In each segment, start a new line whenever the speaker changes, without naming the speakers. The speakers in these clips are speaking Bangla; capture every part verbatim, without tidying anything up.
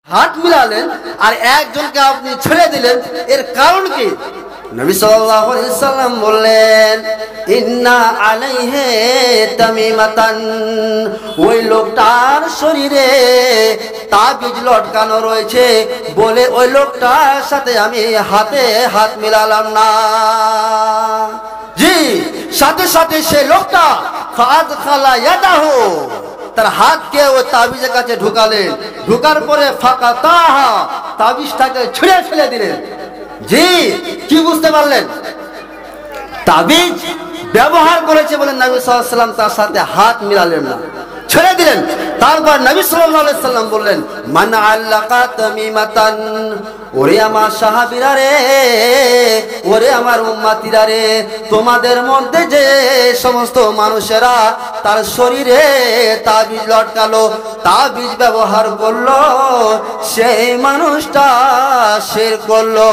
হাত মিলালেন আর একজনকে আপনি ছেড়ে দিলেন, এর কারণ কি? নবী সাল্লাল্লাহু আলাইহি ওয়াসাল্লাম বললেন, ইন্না আলাইহি তামিমাতান, ওই লোকটার শরীরে তাবিজ লটকানো রয়েছে বলে ওই লোকটার সাথে আমি হাতে হাত মিলালাম না। জি, সাথে সাথে সে লোকটা ফাদখালা ইয়াদাহু, তার হাতকে ওই তাবিজের কাছে ঢুকালেন, ঢুকার পরে ফাকাতাহা, তাবিজটাকে ছিঁড়ে ফেলে দিলেন। জি, কি বুঝতে পারলেন? তাবিজ ব্যবহার করেছে বলে নবী সাল্লাল্লাহু আলাইহি ওয়াসাল্লাম তার সাথে হাত মিলালেন না, ছেড়ে দিলেন। তারপর নবী সাল্লাল্লাহু আলাইহি ওয়াসাল্লাম বললেন, মান আল্লাকা তামিমাতান, ওরে আমার সাহাবীরা রে, ওরে আমার উম্মতিরা রে, তোমাদের মধ্যে যে সমস্ত মানুষেরা তার শরীরে তাবিজ লটকালো, তাবিজ ব্যবহার করলো, সেই মানুষটা শিরক করলো।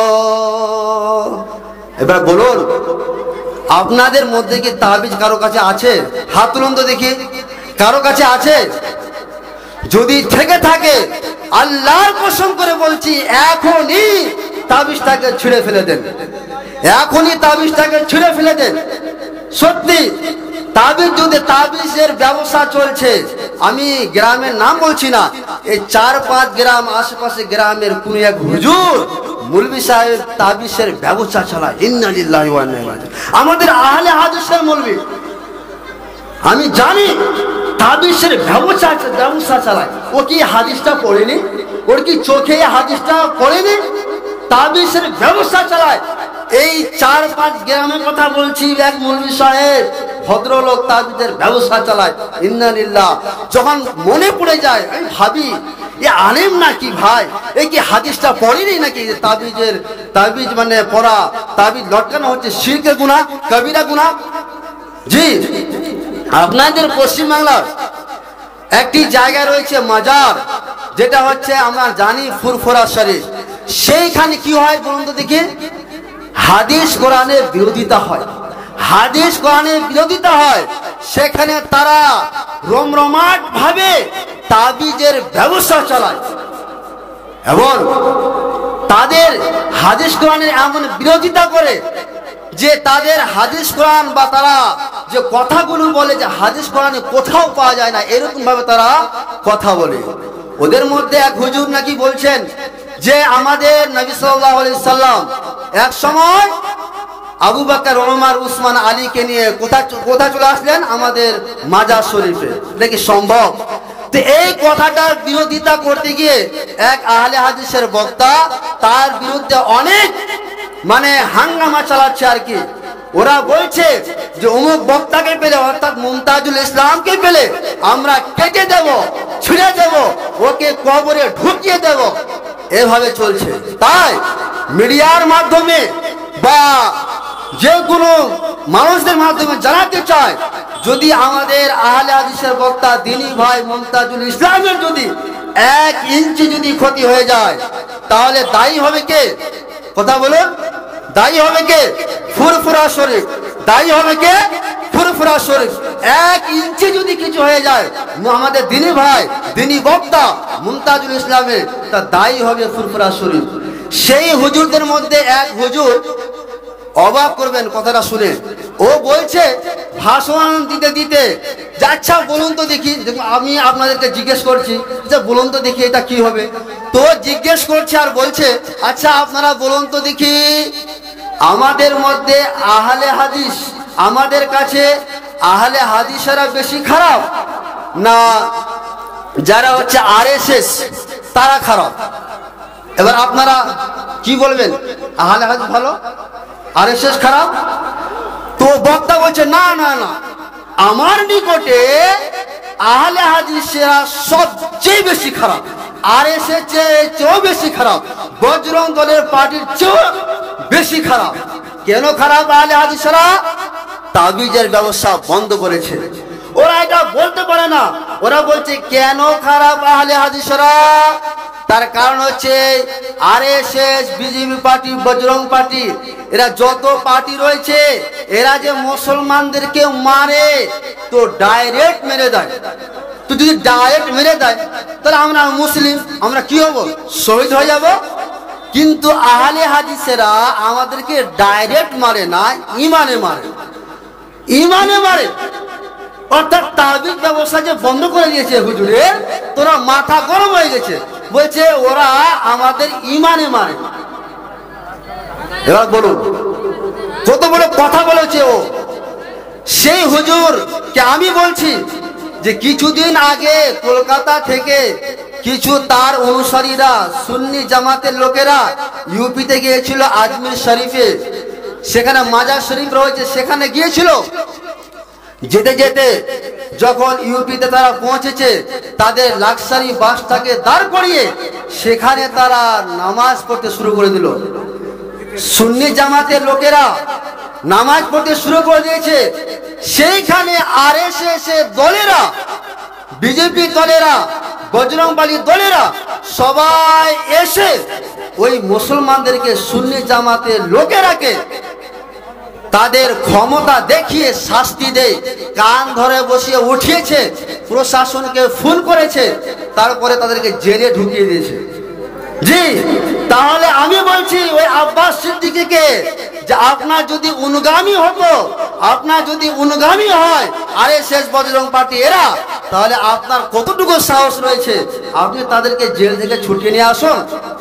এবার বলুন, আপনাদের মধ্যে কি তাবিজ কারো কাছে আছে? হাত তুলুন তো দেখি, কারো কাছে আছে? যদি থেকে থাকে আল্লাহর কসম করে বলছি, এখনই তাবিজটাকে ছিঁড়ে ফেলে দেন, এখনই তাবিজটাকে ছিঁড়ে ফেলে দেন। সত্যি তাবিজ, যদি তাবিজের ব্যবসা চলছে, আমি গ্রামের নাম বলছি না, এই চার পাঁচ গ্রাম আশেপাশে গ্রামের কোন এক হুজুর মৌলভী সাহেব তাবিজের ব্যবসা চালায়। ইন্না লিল্লাহি ওয়া ইন্না ইলাইহি রাজিউন। আমাদের আহলে হাদিসের মৌলভী, আমি জানি তাবিজের ব্যবসা ব্যবসা চালায়। ও কি হাদিসটা পড়েনি? ওর কি চোখে হাদিসটা পড়েনি? তাবিজের ব্যবসা চালায়। এই চার পাঁচ গ্রামের কথা বলছি, এক মৌলভী সাহেব ভদ্রলোক তাবিজের ব্যবসা চালায়। ইন্না লিল্লাহ। যখন মনে পড়ে যায়, আমি ভাবি এ আলেম নাকি ভাই, এই কি হাদিসটা পড়েনি নাকি? তাবিজের তাবিজ মানে পড়া, তাবিজ লটকানো হচ্ছে শিরকের গুনাহ, কবিরা গুনাহ। জি, আপনাদের পশ্চিমবাংলার একটি জায়গা রয়েছে মাজার, যেটা হচ্ছে আমরা জানি ফুরফুরা শরীফ। সেইখানে কি হয় বলুন তো দেখি? হাদিস কোরআনের বিরোধিতা হয়, হাদিস কোরআনের বিরোধিতা হয়। সেখানে তারা রমরমাট ভাবে তাবিজের ব্যবসা চালায় এবং তাদের হাদিস কোরআনের এমন বিরোধিতা করে যে তাদের হাদিস কোরআন বা তারা যে কথাগুলো বলে যে হাদিস কোরআনে কোথাও পাওয়া যায় না, এরকম ভাবে তারা কথা বলে। ওদের মধ্যে এক হুজুর নাকি বলছেন যে আমাদের নবী সাল্লাল্লাহু আলাইহি সাল্লাম এক সময় আবু বকর, ওমর, উসমান, আলীকে নিয়ে কোথায় কোথায় চলে আসলেন? আমাদের মাজার শরীফে। নাকি সম্ভব? তো এই কথাটার বিরোধিতা করতে গিয়ে এক আহলে হাদিসের বক্তা তার বিরুদ্ধে অনেক মানে হাঙ্গামা চালাচ্ছে আর কি। ওরা বলছে যে অমুক বক্তাকে পেলে, অর্থাৎ মুমতাজুল ইসলামকে পেলে আমরা কেটে দেব, ছিঁড়ে দেব, ওকে কবরে ঢুকিয়ে দেব। এভাবে চলছে। তাই মিডিয়ার মাধ্যমে বা যে কোনো মানুষদের মাধ্যমে জানাতে চায়, যদি আমাদের আহলে হাদিসের বক্তা দিনী ভাই মুমতাজুল ইসলামের যদি এক ইঞ্চি যদি ক্ষতি হয়ে যায়, তাহলে দায়ী হবে কে? কথা বলুন, দায়ী হবে কে? ফুরফুরা শরীফ। দায়ী হবে কে? ফুরফুরা শরীফ। এক ইঞ্চি যদি কিছু হয়ে যায় আমাদের দিনী ভাই, দিনী বক্তা মুমতাজুল ইসলামের, তা দায়ী হবে ফুরফুরা শরীফ। সেই হুজুরদের মধ্যে এক হুজুর, অবাক করবেন কথাটা শুনে, ও বলছে ভাষণ দিতে দিতে, আচ্ছা বলুন তো দেখি, আমি আপনাদেরকে জিজ্ঞেস করছি যে বলুন তো দেখি এটা কি হবে। তো জিজ্ঞেস করছে আর বলছে, আচ্ছা আপনারা বলুন তো দেখি, আমাদের মধ্যে আহলে হাদিস, আমাদের কাছে আহলে হাদিসেরা বেশি খারাপ না যারা হচ্ছে আরএসএস তারা খারাপ? এবার আপনারা কি বলবেন? আহলে হাদিস ভালো, আরএসএস খারাপ? তো বক্তা বলছে না না না, আমার নিকটে আহলে হাদিসেরা সবচেয়ে বেশি খারাপ, আরএসএস চেয়েও বেশি খারাপ, বজরং দলের পার্টির চেয়েও বেশি খারাপ। কেন খারাপ আহলে হাদিসেরা? তাবিজের ব্যবসা বন্ধ করেছে। ওরা এটা বলতে পারে না। ওরা বলছে কেন খারাপ আহলে হাদিসেরা? তার কারণ হচ্ছে RSS, BJP party, Bajrang party, এরা যত পার্টি রয়েছে, এরা যে মুসলমানদেরকে মারে তো ডাইরেক্ট মেরে দেয়। তো যদি ডাইরেক্ট মেরে দেয় তাহলে আমরা মুসলিম, আমরা কি হব? শহীদ হয়ে যাব। কিন্তু আহলে হাদিসেরা আমাদেরকে ডাইরেক্ট মারে না, ইমানে মারে, ইমানে মারে। অর্থাৎ তাবিজ ব্যবস্থা যে বন্ধ করে দিয়েছে হুজুরের, তোরা মাথা গরম হয়ে গেছে, বলছে ওরা আমাদের ইমানে মারে। এবার বলুন কত বড় কথা বলেছে ও। সেই হুজুর কে আমি বলছি যে কিছুদিন আগে কলকাতা থেকে কিছু তার অনুসারীরা সুন্নি জামাতের লোকেরা ইউপিতে গিয়েছিল আজমির শরীফে, সেখানে মাজার শরীফ রয়েছে, সেখানে গিয়েছিল। যেতে যেতে যখন ইউপিতে তারা পৌঁছেছে, তাদের লাক্সারি বাসটাকে দাঁড় করিয়ে সেখানে তারা নামাজ পড়তে শুরু করে দিল। সুন্নি জামাতের লোকেরা নামাজ পড়তে শুরু করে দিয়েছে। সেইখানে আরএসএস দলেরা, বিজেপি দলেরা, বজরংবলী দলেরা সবাই এসে ওই মুসলমানদেরকে, সুন্নি জামাতের লোকেরাকে তাদের ক্ষমতা দেখিয়ে শাস্তি দেয়, কান ধরে বসিয়ে উঠিয়েছে, প্রশাসনকে ফোন করেছে, তারপরে তাদেরকে জেলে ঢুকিয়ে দিয়েছে। জি, তাহলে আমি বলছি ওই আব্বাস সিদ্দিকীকে যে আপনার যদি অনুগামী হতো, আপনার যদি অনুগামী হয় আরএসএস বজরং পার্টি এরা, তাহলে আপনার কতটুকু সাহস রয়েছে আপনি তাদেরকে জেল থেকে ছুটিয়ে নিয়ে আসুন।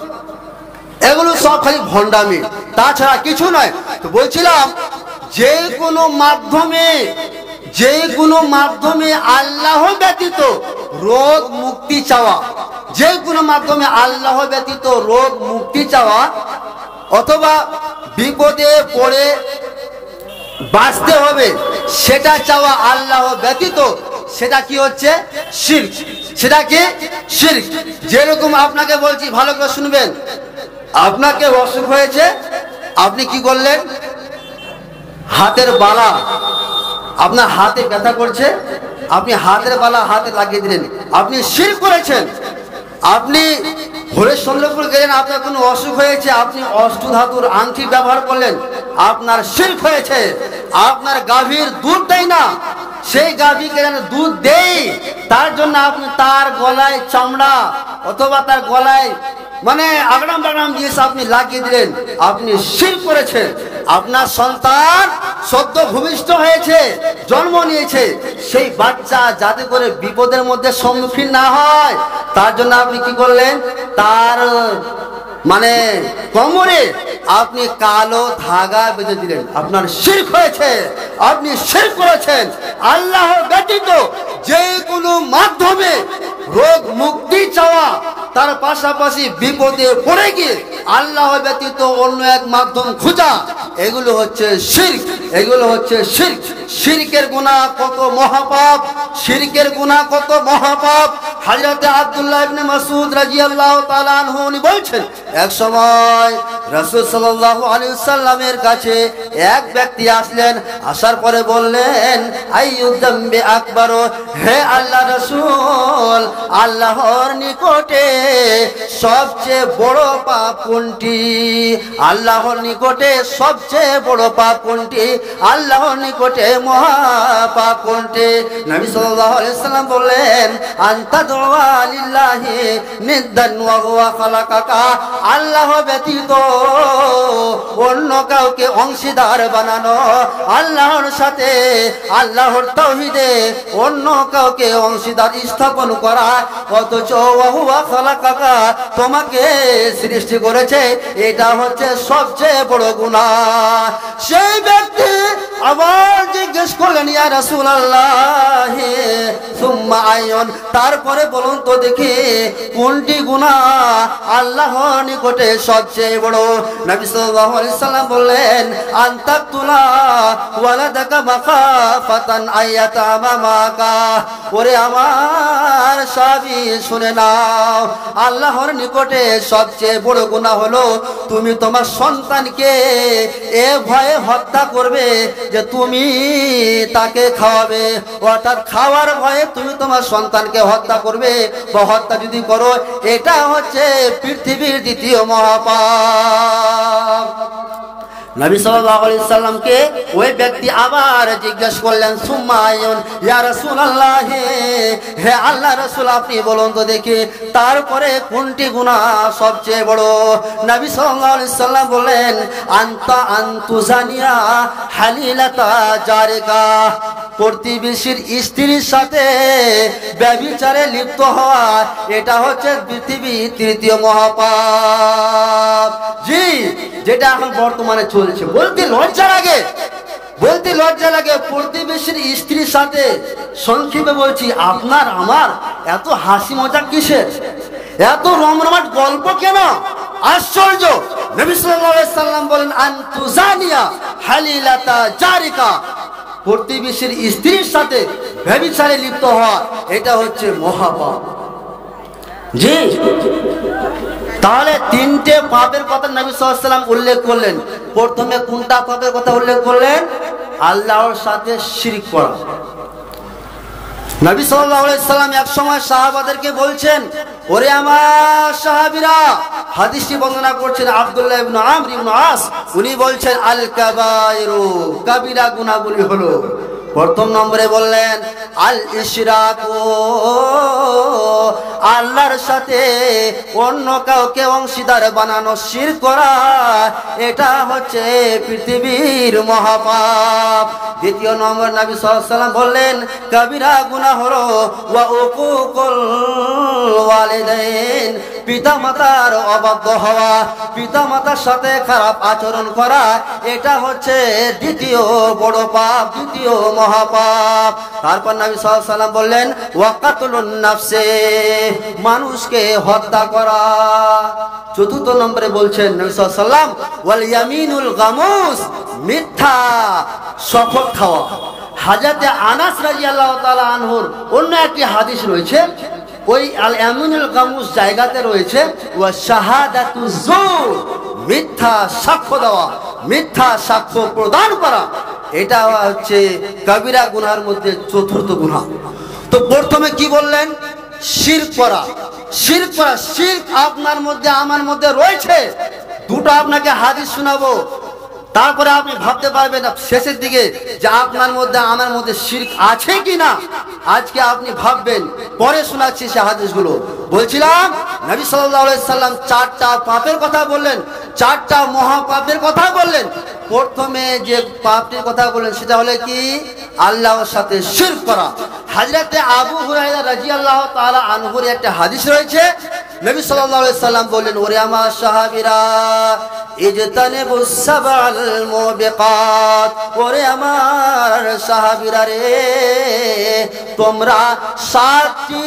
এগুলো সব খালি ভণ্ডামি, তাছাড়া কিছু নয়। তো বলছিলাম যে কোনো মাধ্যমে, যে কোনো মাধ্যমে আল্লাহ ব্যতীত রোগ মুক্তি চাওয়া, যে কোনো মাধ্যমে আল্লাহ ব্যতীত রোগ মুক্তি চাওয়া অথবা বিপদে পড়ে বাঁচতে হবে সেটা চাওয়া আল্লাহ ব্যতীত, সেটা কি হচ্ছে? শিরক। সেটা কি? শিরক। যেরকম আপনাকে বলছি, ভালো করে শুনবেন, আপনাকে অসুখ হয়েছে, আপনি কি করলেন? হাতের বালা, আপনার হাতে ব্যথা করছে, আপনি হাতের বালা হাতে লাগিয়ে দিলেন, আপনি শিরক করেছেন। আপনি হরিশ্চন্দ্রপুর গেলেন, আপনার কোনো অসুখ হয়েছে, আপনি অষ্টধাতুর আংটি ব্যবহার করলেন, আপনার শিরক হয়েছে। আপনার গাভীর দুধ দেয় না, সেই গাভীকে যেন দুধ দেই, তার জন্য আপনি তার গলায় চামড়া অথবা তার গলায় মানে আগড়াম বাগড়াম জিনিস আপনি লাগিয়ে দিলেন, আপনি শিরক করেছেন। আপনার সন্তান সদ্য ভূমিষ্ঠ হয়েছে, জন্ম নিয়েছে, সেই বাচ্চা যাতে করে বিপদের মধ্যে সম্মুখীন না হয় তার জন্য আপনি কি করলেন? তার মানে কোমরে আপনি কালো ধাগা বেঁধে দিলেন, আপনার শিরক হয়েছে, আপনি শিরক করেছেন। আল্লাহ ব্যতীত যে কোনো মাধ্যমে রোগ মুক্তি চাওয়া, তার পাশাপাশি বিপদে পড়ে গিয়ে আল্লাহ ব্যতীত অন্য এক মাধ্যম খোঁজা, এগুলো হচ্ছে শিরক, এগুলো হচ্ছে শিরক। শিরকের গুনাহ কত মহাপাপ, শিরকের গুনাহ কত মহাপাপ। হযরত আব্দুল্লাহ ইবনে মাসউদ রাদিয়াল্লাহু তাআলা আনহু উনি বলছেন, এক সময় রাসূল সাল্লাল্লাহু আলাইহি ওয়াসাল্লামের কাছে এক ব্যক্তি আসলেন, আসার পরে বললেন, আইয়ুদ যামবি আকবার, হে আল্লাহ রাসূল, আল্লাহর নিকটে সবচেয়ে বড় পাপ কোনটি? আল্লাহর নিকটে সবচেয়ে বড় পাপ কোনটি? আল্লাহর নিকটে মহাপাপ কোনটি? নবী সাল্লাল্লাহু আলাইহি ওয়াসাল্লাম বললেন, আনতা দুআ লিল্লাহি নিদ্দান ওয়া হুয়া খালাকাকা, আল্লাহ ব্যতীত অন্য কাউকে অংশীদার বানানো, আল্লাহর সাথে আল্লাহর তাওহীদে অন্য কাউকে অংশীদার স্থাপন করা, অথচ ওয়া হুয়া খালাকাকা, তোমাকে সৃষ্টি করেছে, এটা হচ্ছে সবচেয়ে বড় গুনাহ। সেই ব্যক্তি আবার জিজ্ঞেস করলেন, ইয়া রাসূলুল্লাহ সুম্মা আইয়ুন, তারপরে বলুন তো দেখি কোনটি গুনাহ আল্লাহর নিকটে সবচেয়ে বড়? নবী সাল্লাল্লাহু আলাইহি সাল্লাম বললেন, আনতাকতুলা ওয়ালাদাকা মাখাফাতান আয়াতামা মাকা। ওরে আমার সাহাবী শুনে নাও, আল্লাহর নিকটে সবচেয়ে বড় গুনাহ হলো তুমি তোমার সন্তানকে এ ভয়ে হত্যা করবে যে তুমি তাকে খাওয়াবে, অর্থাৎ খাওয়ার ভয়ে তুমি তোমার সন্তানকে হত্যা করবে, বা হত্যা যদি করো, এটা হচ্ছে পৃথিবীর দ্বিতীয় মহাপাপ। নবী সাল্লাল্লাহু আলাইহি সাল্লামকে ওই ব্যক্তি আবার জিজ্ঞেস করলেন, সুম্মা আইয়ুন ইয়া রাসূলুল্লাহ, হে আল্লাহ রাসূল আপনি বলুন তো দেখি তারপরে কোনটি গুনাহ সবচেয়ে বড়? নবী সাল্লাল্লাহু আলাইহি সাল্লাম বললেন, আনতা আনতুজানিয়া হালিলাতা জারিকা, প্রতিবেশীর স্ত্রীর সাথে ব্যভিচারে লিপ্ত হওয়া, এটা হচ্ছে পৃথিবীর তৃতীয় মহাপাপ। জি, যেটা এখন বর্তমানে চলছে। বলতে লজ্জা লাগে, বলতে লজ্জা লাগে প্রতিবেশীর স্ত্রীর সাথে। সংক্ষেপে বলছি, আপনার আমার এত হাসি মজা কিসের? এত রমরমাট গল্প কেন? আশ্চর্য। নবী সাল্লাল্লাহু আলাইহি সাল্লাম বলেন, আনতুজানিয়া হালিলাতা জারিকা, প্রতিবেশীর স্ত্রীর সাথে ব্যভিচারে লিপ্ত হওয়া, এটা হচ্ছে মহাপাপ। জি, তাহলে তিনটে পাপের কথা নবী সাল্লাল্লাহু আলাইহি সাল্লাম উল্লেখ করলেন। প্রথমে কোনটা পাপের কথা উল্লেখ করলেন? আল্লাহর সাথে শিরক করা। নবী সাল্লাল্লাহু আলাইহি সাল্লাম এক সময় সাহাবাদেরকে বলছেন, ওরে আমার সাহাবীরা, হাদিসটি বর্ণনা করছেন আব্দুল্লাহ ইবনে আমর ইবনে আস, উনি বলছেন আল কাবায়রু, কাবিরা গুনাহগুলি হলো। প্রথম নম্বরে বললেন আল ইশরাকু, আল্লাহর সাথে অন্য কাউকে অংশীদার বানানো, শিরক করা, এটা হচ্ছে পৃথিবীর মহাপাপ। দ্বিতীয় নম্বর নবী সাল্লাল্লাহু আলাইহি সাল্লাম বললেন কাবিরা গুনাহ হলো ওয়া উকুকুল ওয়ালিদাইন, পিতা মাতার অবাধ্য হওয়া, পিতা মাতার সাথে খারাপ আচরণ করা, এটা হচ্ছে দ্বিতীয় বড় পাপ, দ্বিতীয় মহাপাপ। তারপর নবী সাল্লাল্লাহু আলাইহি সাল্লাম বললেন ওয়াকাতুলুন নাফসে, মানুষকে হত্যা করা। চতুর্থ নম্বরে বলছেন নবী সাল্লাল্লাহু আলাইহি সাল্লাম ওয়াল ইয়ামিনুল গামুস, মিথ্যা শপথ খাওয়া। হযরত আনাস রাদিয়াল্লাহু তাআলা আনহুর অন্য একটি হাদিস রয়েছে, ওই আল ইয়ামিনুল গামুস জায়গাতে রয়েছে ওয়া শাহাদাতু যুর, মিথ্যা সাক্ষ্য দেওয়া, মিথ্যা সাক্ষ্য প্রদান করা, এটা হচ্ছে কবিরা গুনাহের মধ্যে চতুর্থ গুনাহ। তো প্রথমে কি বললেন? শিরক করা। শিরক করা, শিরক আপনার মধ্যে আমার মধ্যে রয়েছে। দুটো আপনাকে হাদিস শোনাবো, তারপরে আপনি ভাবতে পারবেন শেষের দিকে যে আপনার মধ্যে আমার মধ্যে শিরক আছে কিনা। আজকে আপনি ভাববেন, পরে শোনাচ্ছি সে হাদিসগুলো। বলছিলাম নবী সাল্লাল্লাহু আলাইহি সাল্লাম চারটা পাপের কথা বললেন, চারটা মহাপাপের কথা বললেন। প্রথমে যে পাপটির কথা বললেন সেটা হলো কি? আল্লাহর সাথে শিরক করা। হযরত আবু হুরায়রা রাদিয়াল্লাহু তাআলা আনহুর একটা হাদিস রয়েছে, নবী সাল্লাল্লাহু আলাইহি সাল্লাম বললেন, ওরে আমার সাহাবীরা, ইজতানিবুস সাবাল মুবিকাত, ওরে আমার সাহাবীরা রে, তোমরা সাতটি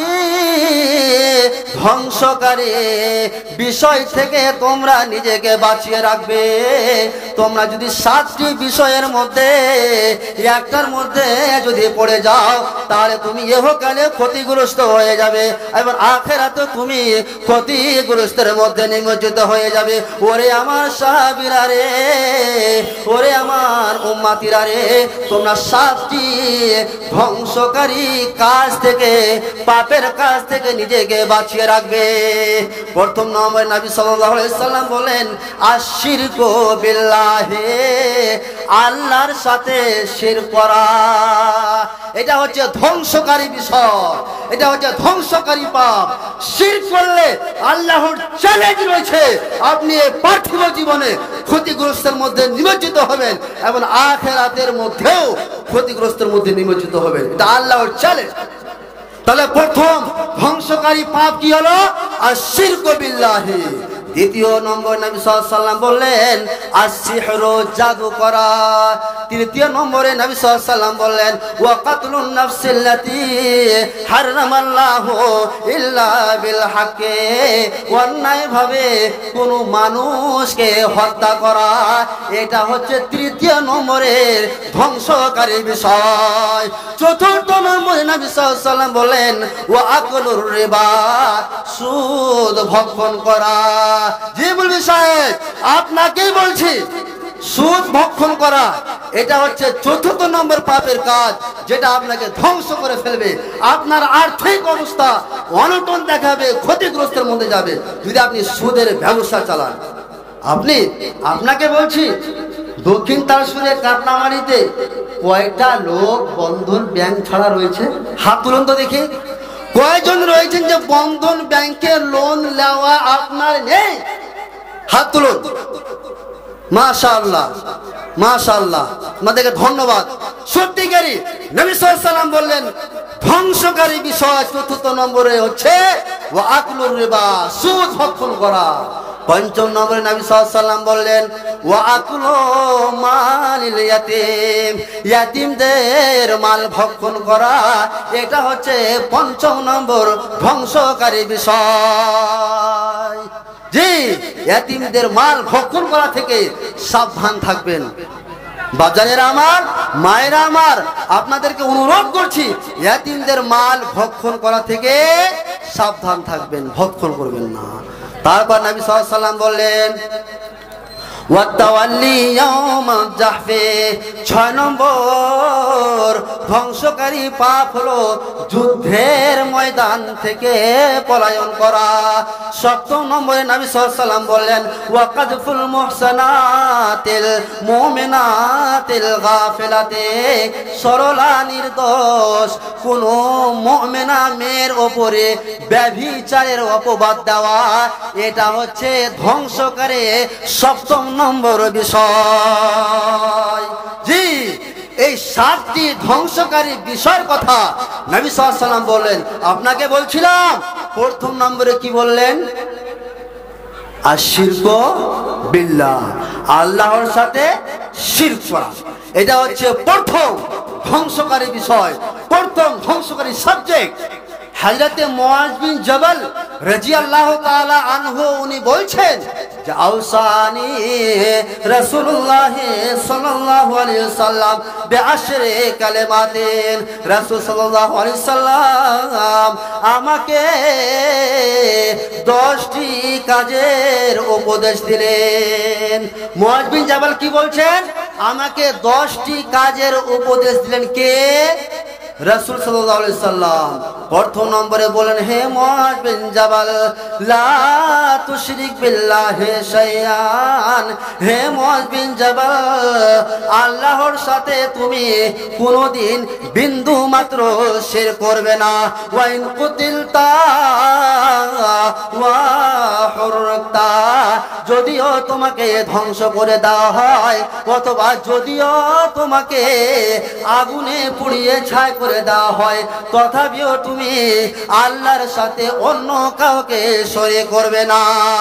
ধ্বংসকারী বিষয় থেকে তোমরা নিজেকে বাঁচিয়ে রাখবে। তোমরা যদি সাতটি বিষয়ের মধ্যে একটার মধ্যে যদি পড়ে যাও, তাহলে তুমি ইহকালে ক্ষতিগ্রস্ত হয়ে যাবে, এবং আখিরাতে তুমি ক্ষতিগ্রস্তের মধ্যে নিমজ্জিত হয়ে যাবে। ওরে আমার সাহাবীরা রে, ওরে আমার উম্মতিরা রে, তোমরা সাতটি ধ্বংসকারী কাজ থেকে, পাপের কাজ থেকে নিজেকে বাঁচিয়ে রাখবে। প্রথম নম্বরে নবী সাল্লাল্লাহু আলাইহি সাল্লাম বলেন আশিরকু বিল্লাহি, আল্লাহর সাথে শিরক করা। এটা হচ্ছে ধ্বংসকারী বিষয়, এটা হচ্ছে ধ্বংসকারী পাপ। শিরক করলে আল্লাহর চ্যালেঞ্জ রয়েছে, আপনি এই পার্থিব জীবনে ক্ষতিগ্রস্তের মধ্যে নিমজ্জিত হবেন এবং আখিরাতের মধ্যেও ক্ষতিগ্রস্তের মধ্যে নিমজ্জিত হবেন। এটা আল্লাহর চ্যালেঞ্জ। তাহলে প্রথম ধ্বংসকারী পাপ কি হলো? আশিরকু বিল্লাহি। দ্বিতীয় নম্বর নবী সাল্লাল্লাহু আলাইহি সাল্লাম বললেন আসসিহরু, জাদু করা। তৃতীয় নম্বরে নবী সাল্লাল্লাহু আলাইহি সাল্লাম বললেন ওয়া কাতলুন নাফসিল্লাতী হারামাল্লাহু ইল্লা বিল হাক্কি, অন্যায়ভাবে কোন মানুষকে হত্যা করা, এটা হচ্ছে তৃতীয় নম্বরের ধ্বংসকারী বিষয়। চতুর্থ নম্বরে নবী সাল্লাল্লাহু আলাইহি সাল্লাম বললেন ওয়া আকলুর রিবা, সুদ ভক্ষণ করা। জি বলবি সাহেব, আপনাকেই বলছি, সুদ ভক্ষণ করা এটা হচ্ছে চতুর্থ নম্বর পাপের কাজ, যেটা আপনাকে ধ্বংস করে ফেলবে। আপনার আর্থিক অবস্থা অনটন দেখাবে, ক্ষতিগ্রস্তের মধ্যে যাবে যদি আপনি সুদের ব্যবসা চালান। আপনি আপনাকে বলছি দক্ষিণ তারসুরে কাটনামারিতে কয়টা লোক বন্ধন ব্যাংক ছাড়া রয়েছে? হাত তুলুন তো দেখি। কয়জন রয়েছেন যে বন্ধন ব্যাংকে লোন নেওয়া আপনার নেই? হাত তুলুন। মাশাআল্লাহ, মাশাআল্লাহ, আমাদেরকে ধন্যবাদ। সত্যিকারী নবী সাল্লাল্লাহু আলাইহি ওয়াসাল্লাম বললেন ধ্বংসকারী বিষয় চতুর্থ নম্বরে হচ্ছে ওয়া আকলুর রিবা, সুদ ভক্ষণ করা। পঞ্চম নম্বরে নবী সাল্লাল্লাহু আলাইহি ওয়াসাল্লাম বললেন ওয়া আকলু মালিল ইয়াতীম, ইয়াতীমদের মাল ভক্ষণ করা। এটা হচ্ছে পঞ্চম নম্বর ধ্বংসকারী বিষয়। জি, ইয়াতীমদের মাল ভক্ষণ করা থেকে সাবধান থাকবেন। বাজারেরা আমার, মায়েরা আমার, আপনাদেরকে অনুরোধ করছি ইয়াতীমদের মাল ভক্ষণ করা থেকে সাবধান থাকবেন, ভক্ষণ করবেন না। তারপর নবী সাল্লাল্লাহু আলাইহি ওয়াসাল্লাম বললেন ওয়াতাওয়াল্লি ইয়াওমাল জাহফে, ছয় নম্বর ধ্বংসকারী পাপ হলো যুদ্ধের ময়দান থেকে পলায়ন করা। সপ্তম নম্বরে নবী সাল্লাল্লাহু আলাইহি ওয়াসাল্লাম বললেন ওয়াকাযফুল মুহসানাতিল মুমিনাতিল গাফিলাতি, সরলা নির্দোষ কোন মুমিনা মেয়ের উপরে ব্যভিচারের অপবাদ দেওয়া, এটা হচ্ছে ধ্বংসকারী সপ্তম নম্বর বিষয়। জি, এই সাতটি ধ্বংসকারী বিষয়ের কথা নবী সাল্লাল্লাহু আলাইহি ওয়াসাল্লাম বললেন। আপনাকে বলছিলাম প্রথম নম্বরে কি বললেন? আশিরকু বিল্লাহ, আল্লাহর সাথে শিরক করা। এটা হচ্ছে প্রথম ধ্বংসকারী বিষয়, প্রথম ধ্বংসকারী সাবজেক্ট। হযরতে মুআয বিন জাবাল রাদিয়াল্লাহু তাআলা আনহু উনি বলছেন যে আওসানি রাসূলুল্লাহ সাল্লাল্লাহু আলাইহি ওয়াসাল্লাম বিআশরি কালিমাতিন, রাসূল সাল্লাল্লাহু আলাইহি ওয়াসাল্লাম আমাকে দশটি কাজের উপদেশ দিলেন। মুআয বিন জাবাল কি বলছেন? আমাকে দশটি কাজের উপদেশ দিলেন। কে? রাসূল সাল্লাল্লাহু আলাইহি ওয়াসাল্লাম। প্রথম নম্বরে বলেন হে মুআয বিন জাবাল লা তুশরিক বিল্লাহি শাইআন, হে মুআয বিন জাবাল আল্লাহর সাথে তুমি কোনোদিন বিন্দু মাত্র শিরক করবে না। ওয়া ইন কুতিলতা ওয়া হুরতা, যদিও তোমাকে ধ্বংস করে দেওয়া হয় অথবা যদিও তোমাকে আগুনে পুড়িয়ে ছাই করে দেওয়া হয়, তথাপিও তুমি আল্লাহর সাথে অন্য কাউকে শরীক করবে না।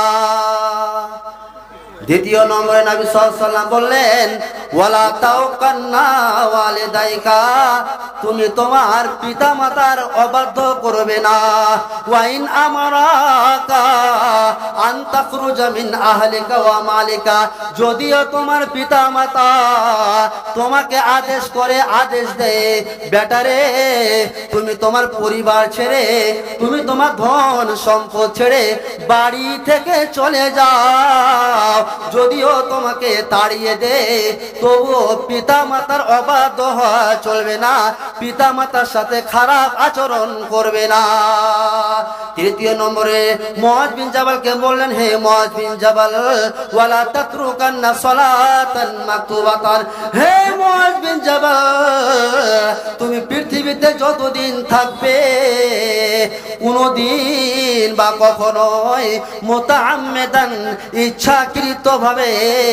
দ্বিতীয় নম্বরে নবী সাল্লাল্লাহু আলাইহি ওয়াসাল্লাম বললেন ওয়ালা তাওকান্না ওয়ালিদাইকা, তুমি তোমার পিতামাতার অবাধ্য করবে না। ওয়াইন আমারাকা আন তাখরুজা মিন আহলিকা ওয়া মালিকা, যদিও তোমার পিতামাতা তোমাকে আদেশ করে, আদেশ দেয় বেটারে তুমি তোমার পরিবার ছেড়ে, তুমি তোমার ধন সম্পদ ছেড়ে বাড়ি থেকে চলে যাও, যদিও তোমাকে তাড়িয়ে দে তবুও পিতা মাতার অবাধ্য হওয়া চলবে না, পিতা মাতার সাথে খারাপ আচরণ করবে না। তৃতীয় নম্বরে মুআয বিন জাবালকে বললেন হে মুআয বিন জাবাল ওয়ালা তাতরুকান্না সালাতান মাকতুবাতান, হে মুআয বিন জাবাল তুমি পৃথিবীতে যতদিন থাকবে কোনদিন বা কখনোই মুতাআম্মিদান ইচ্ছাকৃত ভাবে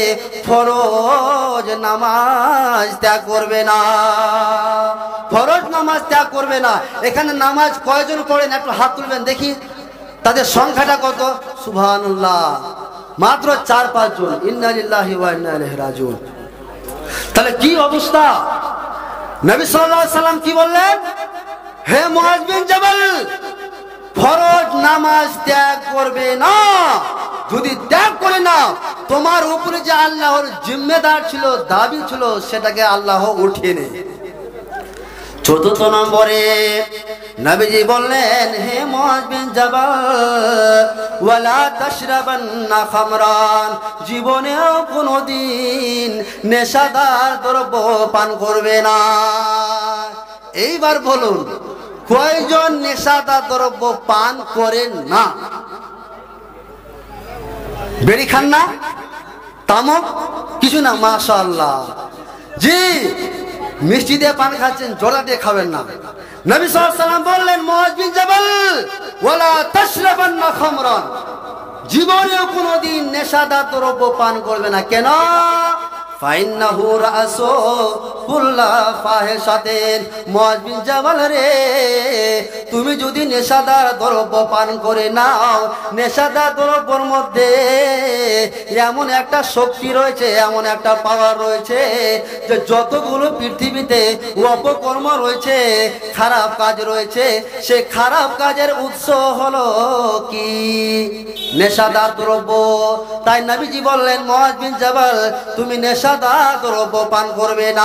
ফরজ নামাজ ত্যাগ করবে না, ফরজ নামাজ ত্যাগ করবে না। এখানে নামাজ কয়জন পড়েন একটু হাত তুলবেন দেখি, তাদের সংখ্যাটা কত? সুবহানাল্লাহ, মাত্র চার পাঁচ জন। ইন্না লিল্লাহি ওয়া ইন্না ইলাইহি রাজিউন। তাহলে কি অবস্থা? নবী সাল্লাল্লাহু আলাইহি সাল্লাম কি বললেন? হে মুআয বিন জাবাল ফরজ নামাজ ত্যাগ করবে না, যদি ত্যাগ করে না তোমার উপরে যে আল্লাহর জিম্মেদার ছিল, দাবি ছিল, সেটাকে আল্লাহ উঠিয়ে নেয়। চতুর্থ নম্বরে নবীজি বললেন হে মুআয বিন জাবাল ওয়ালা তাশরাবান্না খামরান, জীবনেও কোনোদিন নেশাদার দ্রব্য পান করবে না। এইবার বলুন কয়জন নেশাদার দ্রব্য পান করেন না? বেড়ি খান না, তামাক কিছু না, মাশাআল্লাহ। জি, মিষ্টি দিয়ে পান খাচ্ছেন, জোড়া দিয়ে খাবেন না। নবী সাল্লাল্লাহু আলাইহি ওয়াসাল্লাম বললেন, মুআয বিন জাবাল, ওয়ালা তাশরাবান্না খামরান, জীবনেও কোনোদিন নেশাদার দ্রব্য পান করবে না। কেন? ফাইন্নাহু রাসু কুল্লা ফাহিশাতিন। মুআয বিন জাবাল রে, তুমি যদি নেশাদার দ্রব্য পান করে নাও, নেশাদার দ্রব্যের মধ্যে এমন একটা শক্তি রয়েছে, এমন একটা পাওয়ার রয়েছে যে যতগুলো পৃথিবীতে অপকর্ম রয়েছে, খারাপ কাজ রয়েছে, সে খারাপ কাজের উৎস হলো কি? নেশাদার দ্রব্য। তাই নবীজি বললেন, মুআয বিন জাবাল, তুমি নেশাদার দ্রব্য পান করবে না।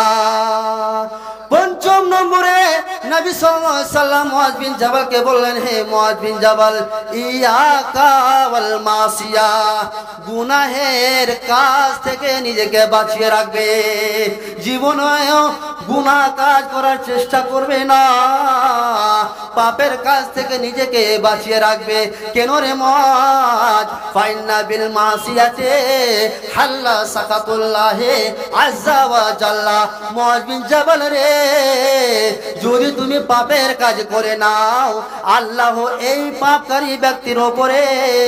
পঞ্চম নম্বরে নবী সাল্লাল্লাহু আলাইহি ওয়াসাল্লাম মুআয বিন জাবালকে বললেন, হে মুআয বিন জাবাল, ইয়াকা ওয়াল মাসিয়া, গুনাহের কাজ থেকে নিজেকে বাঁচিয়ে রাখবে। জীবনেও গুনাহ কাজ করার চেষ্টা করবে না, পাপের কাজ থেকে নিজেকে বাঁচিয়ে রাখবে। কেন রে মুআয? ফাইন্না বিল মাসিয়াতি হাল্লা সাকাতুল্লাহি আযজা ওয়া জাল্লা। মুআয বিন জাবাল রে, যদি তুমি পাপের কাজ করে নাও, আল্লাহ এই পাপকারী ব্যক্তির উপরে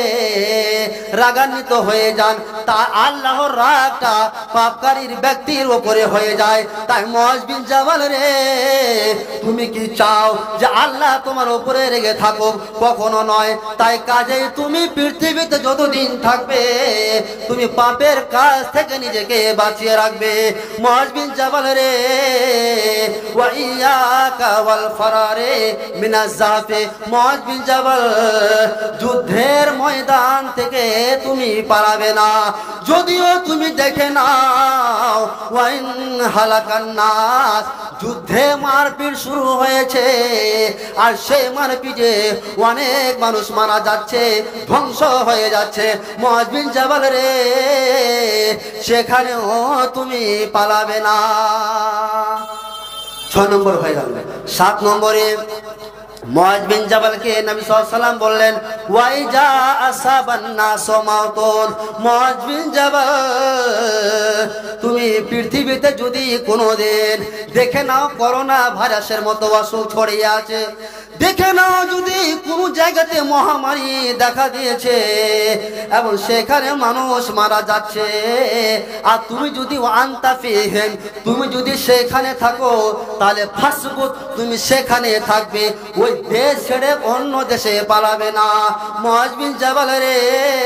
রাগান্বিত হয়ে যান, তা আল্লাহর রাগটা পাপকারীর ব্যক্তির উপরে হয়ে যায়। তাই মুআয বিন জাবাল রে, তুমি কি চাও যে আল্লাহ তোমার উপরে রেগে থাকুক? কখনো নয়। তাই কাজেই তুমি পৃথিবীতে যতদিন থাকবে, তুমি পাপের কাজ থেকে নিজেকে বাঁচিয়ে রাখবে। মুআয বিন জাবাল রে, ওয়া ইয়াকা ওয়াল ফারারে মিনাজ জাফি। মুআয বিন জাবাল, যুদ্ধের ময়দান থেকে তুমি পালাবে না। যদিও তুমি দেখে নাও, ওয়াইন হালাকান নাস, যুদ্ধে মারপিট শুরু হয়েছে, আর সেই মারপিটে অনেক মানুষ মারা যাচ্ছে, ধ্বংস হয়ে যাচ্ছে। মুআয বিন জাবাল রে, সেখানেও তুমি পালাবে না। ছয় নম্বর হয়ে গেল। সাত নম্বরে মুআয বিন জাবালকে নবী সাল্লাল্লাহু আলাইহি ওয়াসাল্লাম বললেন, ওয়াইজা আসাবান নাস মাউতুন। মুআয বিন জাবাল, তুমি পৃথিবীতে যদি কোনোদিন দেখে নাও করোনা ভাইরাসের মতো অসুখ ছড়িয়ে আছে, দেখে নাও যদি কোনো জায়গাতে মহামারী দেখা দিয়েছে এবং সেখানে মানুষ মারা যাচ্ছে, আর তুমি যদি আনতা ফিহিম, তুমি যদি সেখানে থাকো, তাহলে ফাসবুত, তুমি সেখানে থাকবে, ওই দেশ ছেড়ে অন্য দেশে পালাবে না। মুআয বিন জাবাল রে,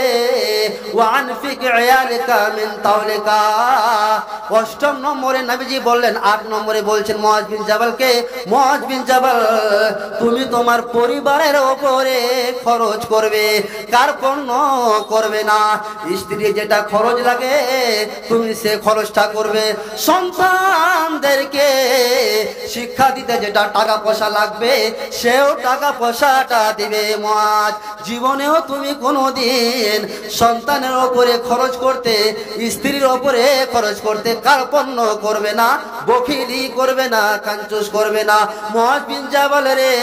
ওয়ানফিক ইয়ালিকা মিন তাওলিকা। অষ্টম নম্বরে নবীজি বললেন, আট নম্বরে বলছেন মুআয বিন জাবালকে, মুআয বিন জাবাল, তুমি তোমার পরিবারের উপরে খরচ করবে, কার্পণ্য করবে না। স্ত্রী যেটা খরচ লাগে তুমি সে খরচটা করবে। সন্তানদেরকে শিক্ষা দিতে যেটা টাকা পয়সা লাগবে, সেও টাকা পয়সাটা দিবে। মুআয, জীবনেও তুমি কোনোদিন সন্তানের উপরে খরচ করতে, স্ত্রীর উপরে খরচ করতে কার্পণ্য করবে না, বখিলি করবে না, কাঞ্চুস করবে না। মুআয বিন জাবাল রে,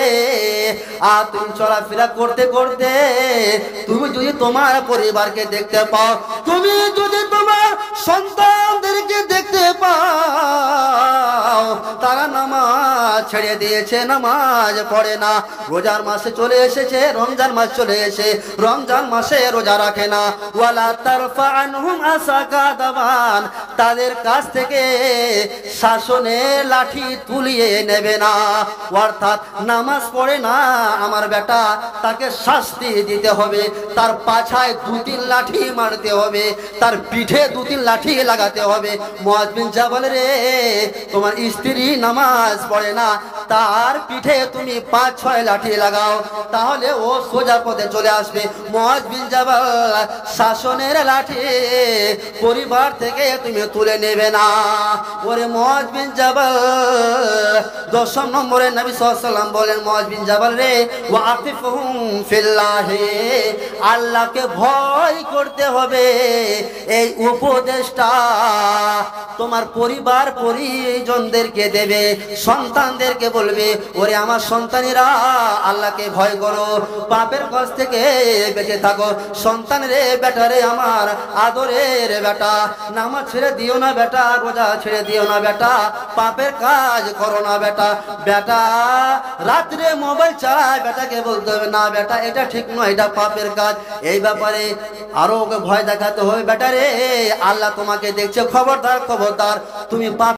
আর তুমি চলাফেরা করতে করতে তুমি যদি তোমার পরিবারকে দেখতে পাও, তুমি যদি তোমার সন্তানদেরকে দেখতে পাও, তারা নামাজ ছেড়ে দিয়েছে, নামাজ পড়ে না, রোজার মাসে চলে এসেছে, রমজান মাস চলে এসে রমজান মাসে রোজা রাখে না, ওয়ালা তারফা আনহুম আসাকা দাবান, তাদের কাছ থেকে শাসনের লাঠি তুলিয়ে নেবে না। অর্থাৎ নামাজ পড়ে না আমার বেটা, তাকে শাস্তি দিতে হবে, তার পাছায় দু তিন লাঠি মারতে হবে, তার পিঠে দু তিন লাঠি লাগাতে হবে। মুআয বিন জাবাল রে, তোমার স্ত্রী নামাজ পড়ে না, তার পিঠে তুমি পাঁচ ছয় লাঠি লাগাও, তাহলে ও সোজা পথে চলে আসবে। মুআয বিন জাবাল, শাসনের লাঠি পরিবার থেকে তুমি তুলে নেবে না। ওরে মুআয বিন জাবাল, দশম নম্বরে নবী সাল্লাল্লাহু আলাইহি ওয়াসাল্লাম বলেন, মুআয বিন জাবাল রে, ওয়াকিফহুম ফিল্লাহি, আল্লাহকে ভয় করতে হবে। এই উপদেশটা তোমার পরিবার পরিজনদেরকে দেবে, সন্তানদেরকে বলবে, ওরে আমার সন্তানেরা আল্লাহকে ভয় করো, পাপের কাছ থেকে বেঁচে থাকো। সন্তান রে বেটা রে আমার আদরের বেটা, নামাজ ছেড়ে দিও না বেটা, রোজা ছেড়ে দিও না বেটা, পাপের কাজ করো না বেটা। বেটা রাত্রে মোবাইল চালায়, বেটাকে বলতে হবে না বেটা এটা ঠিক নয়, এটা পাপের কাজ। এই ব্যাপারে আরো ওকে ভয় দেখাতে হবে, বেটা রে আল্লাহ তোমাকে দেখছে, খবরদার খবরদার তুমি পাপ